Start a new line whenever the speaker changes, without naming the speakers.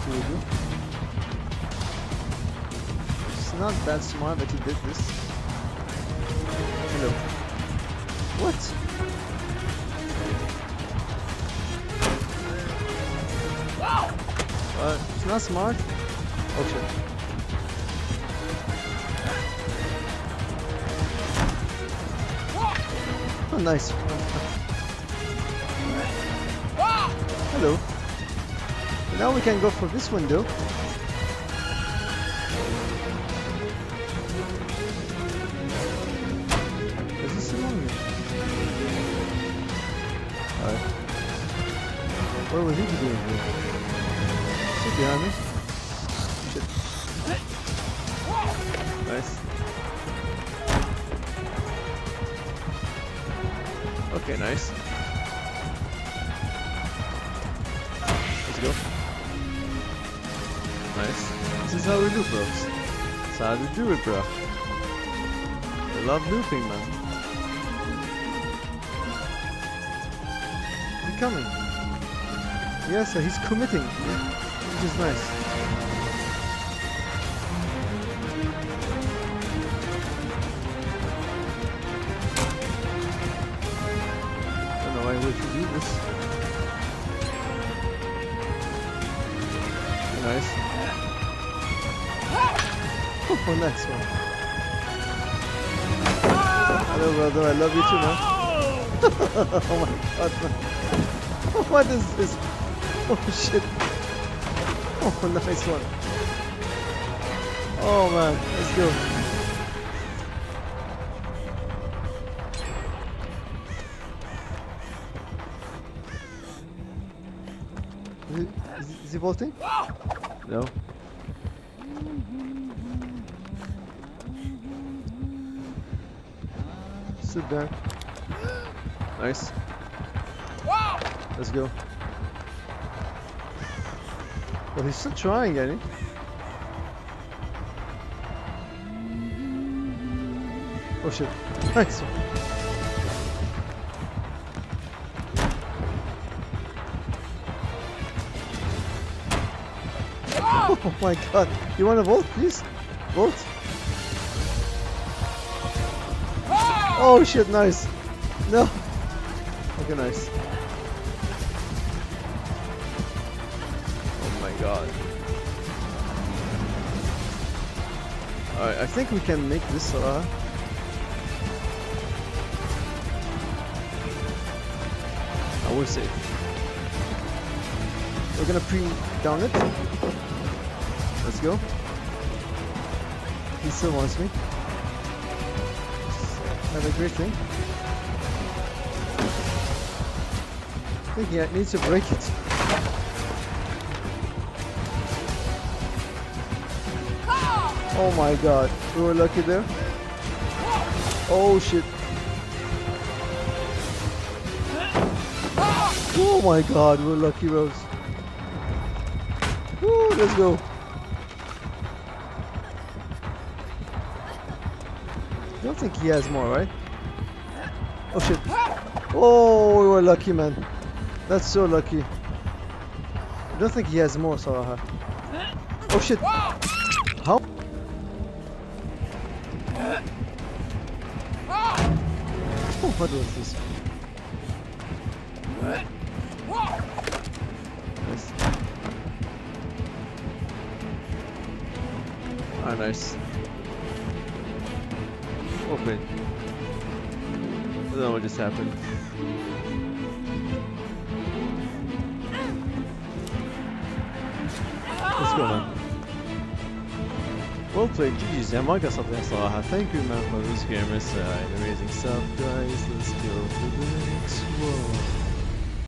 actually do. It's not that smart that he did this. Hello. What? It's not smart. Oh shit. Oh, nice. Hello. Now we can go for this window. Is this along here? Alright. What was he doing here? Shit behind me. Shit. Nice. Okay, nice. Let's go. Nice. This is how we do, bros. That's how to do it, bro. I love looping, man. He's coming. Yeah, so he's committing, which is nice. I don't know why we should do this. Nice. Oh, nice one. Hello, brother. I love you too, man. Oh my god, man. What is this? Oh shit. Oh, nice one. Oh man, let's go. Is he vaulting? No. Sit there. Nice. Let's go. Well, he's still trying, ain't he? Oh shit. Nice one. Oh my god. You want to vote, please? Vote. Oh shit, nice. No. Okay, nice. Oh my god. Alright, I think we can make this I will save. We're gonna pre-down it. Let's go. He still wants me. Have a great thing. I think he needs to break it. Oh my god, we were lucky there. Oh shit. Oh my god, we're lucky, Rose. Woo, let's go. I don't think he has more, right? Oh shit. Oh, we were lucky, man. That's so lucky. I don't think he has more, Saraha. Oh shit. How? Oh, what was this? Nice. Ah, nice. Open. I don't know what just happened. Let's go, man. Well played, GG's. I might get something else. Thank you, man, for this game. It's amazing stuff, guys. Let's go for the next one.